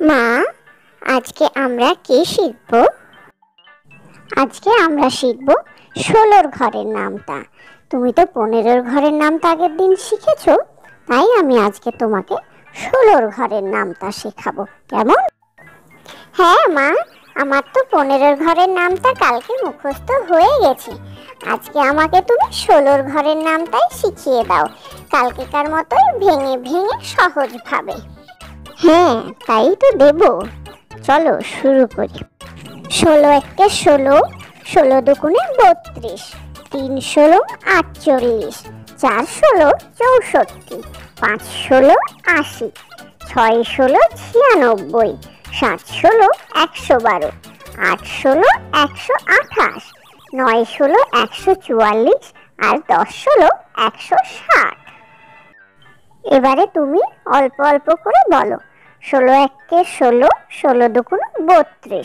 মা, আজকে আমরা কি শিখব? আজকে আমরা শিখব ১৬র ঘরের নামতা। তুমি তো ১৫র ঘরের নামতা আগের দিন শিখেছো, তাই আমি আজকে তোমাকে ১৬র ঘরের নামতা শেখাবো। কেমন? হ্যাঁ মা, আমার তো ১৫র ঘরের নামতা কালকে মুখস্থ হয়ে গেছে। আজকে আমাকে তুমি ১৬র ঘরের নামটাই শিখিয়ে দাও, কালকেকার মতোই ভেঙে ভেঙে সহজভাবে। হ্যাঁ, তাই তো দেব। চলো শুরু করি। ১৬ একে ১৬, ১৬ দুগুণে ৩২, ৩ ১৬ ৪৮, ৪ ১৬ ৬৪, ৫ ১৬ ৮০, ৬ ১৬ ৯৬, ৭ ১৬ ১১২, ৮ ১৬ ১২৮, ৯ ১৬ ১৪৪ আর ১০ ১৬ ১৬০। এবারে তুমি অল্প অল্প করে বলো। ১৬ একে ১৬, ১৬ দুগুণে ৩২,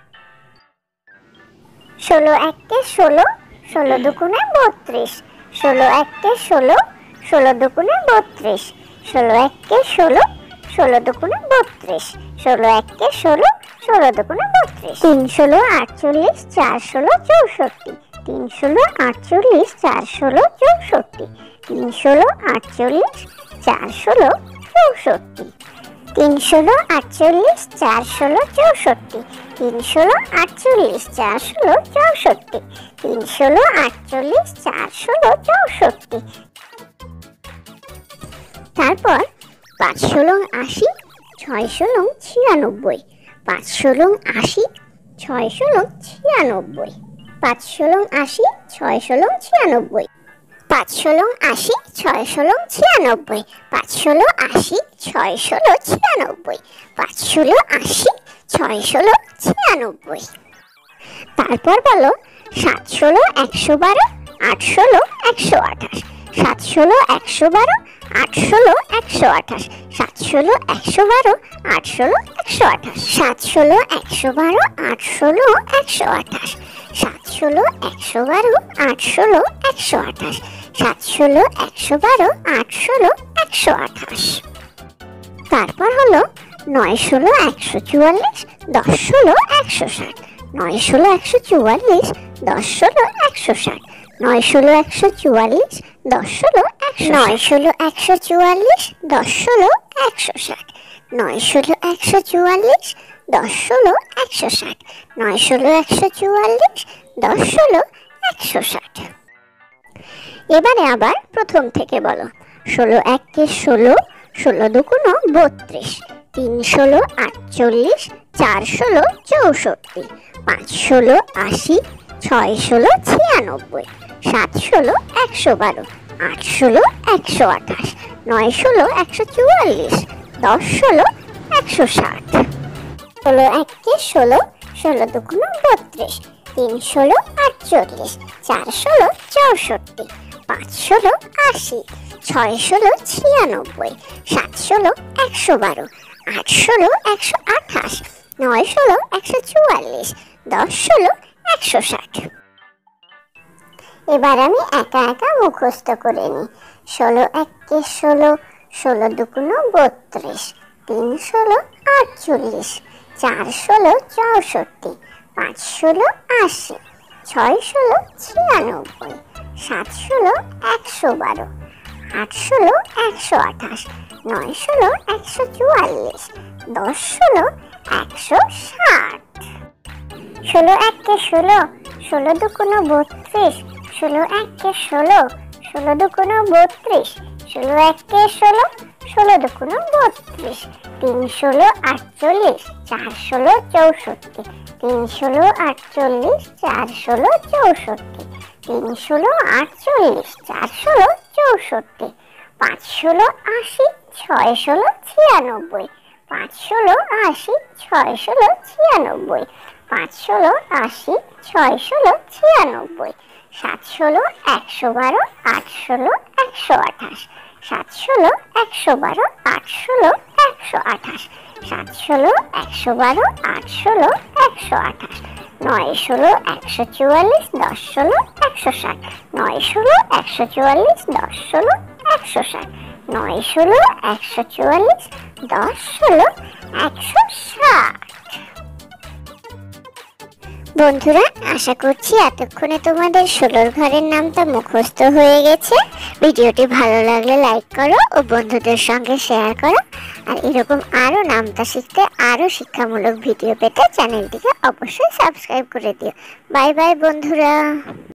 ১৬ একে ১৬, ১৬ দুগুণে ৩২, ১৬ একে ১৬, ১৬ দুগুণে ৩২, ১৬ একে ১৬, ১৬ দুগুণে ৩২, ১৬ একে ১৬, ১৬ দুগুণে ৩২, ৩ ১৬ ৪৮, ৪ ১৬ ৬৪, ৩ ১৬ ৪৮, ৪ ১৬ ৬৪, ৩ ১৬ ৪৮, ৪ ১৬ ৬৪, ৩ ১৬ ৪৮, ৪ ১৬ ৬৪, ৩ ১৬ ৪৮, ৪ ১৬ ৬৪, ৩ ১৬ ৪৮, ৪ ১৬ ৬৪। তারপর ৫ ১৬ ৮০, ৬ ১৬ ৯৬, ৫ ১৬ ৮০, ৬ ১৬ ৯৬, ৫ ১৬ ৮০, ৬ ১৬ ৯৬, ৫ ১৬ ৮০, ৬ ১৬ ৯৬, ৫ ১৬ ৮০, ৬ ১৬ ৯৬, ৫ ১৬ ৮০, ৬ ১৬ ৯৬। তারপর বলো ৭ ১৬ ১১২, ৮ ১৬ ১২৮, ৭ ১৬ ১১২, ৮ ১৬ ১২৮, ৭ ১৬ ১১২, ৮ ১৬ ১২৮, ৭ ১৬ ১১২, ৮ ১৬ ১২৮, ৭ ১৬ ১১২, ৮ ১৬ ১২৮, ৭ ১৬ ১১২, ৮ ১৬ ১২৮। তারপর হলো ৯ ১৬ ১৪৪, ১০ ১৬ ১৬০, ৯ ১৬ ১৪৪, ১০ ১৬ ১৬০, ৯ ১৬ ১৪৪, ১০ ১৬ ১৬০, ৯ ১৬ ১৪৪, ১০ ১৬ ১৬০, ৯ ১৬ ১৪৪, ১০ ১৬ ১৬০, ৯ ১৬ ১৪৪, ১০ ১৬ ১৬০। এবারে আবার প্রথম থেকে বলো। ১৬ একে ১৬, ১৬ দুগুণে ৩২, ৩ ১৬ ৪৮, ৪ ১৬ ৬৪, ৫ ১৬ ৮০, ৬ ১৬ ৯৬, ৭ ১৬ ১১২, ৮ ১৬ ১২৮, ৯ ১৬ ১৪৪, ১০ ১৬ ১৬০। ১৬ একে ১৬, ১৬ দুগুণে ৩২, ৩ ১৬ ৪৮, ৪ ১৬ ৬৪, ৫ ১৬ ৮০, ৬ ১৬ ৯৬, ৭ ১৬ ১১২, ৮ ১৬ ১২৮, ৯ ১৬ ১৪৪, ১০ ১৬ ১৬০। এবার আমি একা একা মুখস্থ করে নিই। ১৬ একে ১৬, ১৬ দুগুণে ৩২, ৩ ১৬ ৪৮, ৪ ১৬ ৬৪, ৫ ১৬ ৮০, ৬ ১৬ ৯৬, ৭ ১৬ ১১২, ৮ ১৬ ১২৮, ৯ ১৬ ১৪৪, ১০ ১৬ ১৬০। ১৬ একে ১৬, ১৬ দুগুণে ৩২, ১৬ একে ১৬, ১৬ দুগুণে ৩২, ১৬ একে ১৬, ১৬ দুগুণে ৩২, ৩ ১৬ ৪৮, ৪ ১৬ ৬৪, ৩ ১৬ ৪৮, ৪ ১৬ ৬৪, ৩ ১৬ ৪৮, ৪ ১৬ ৬৪, ৫ ১৬ ৮০, ৬ ১৬ ৯৬, ৫ ১৬ ৮০, ৬ ১৬ ৯৬, ৫ ১৬ ৮০, ৬ ১৬ ৯৬, ৭ ১৬ ১১২, ৮ ১৬ ১২৮, ৭ ১৬ ১১২, ৮ ১৬ ১২৮, ৭ ১৬ ১১২, ৮ ১৬ ১২৮, ৯ ১৬ ১৪৪, ১০ ১৬ ১৬০, ৯ ১৬ ১৪৪, ১০ ১৬ ১৬০, ৯ ১৬ ১৪৪, 10 16 160। বন্ধুরা, আশা করছি এতক্ষণে তোমাদের 16 ঘরের নামটা মুখস্থ হয়ে গেছে। ভিডিওটি ভালো লাগলে লাইক করো ও বন্ধুদের সঙ্গে শেয়ার করো। আর এরকম আরো নামতা শিখতে, আরো শিক্ষামূলক ভিডিও পেতে চ্যানেলটিকে অবশ্যই সাবস্ক্রাইব করে দিও। বাই বাই বন্ধুরা।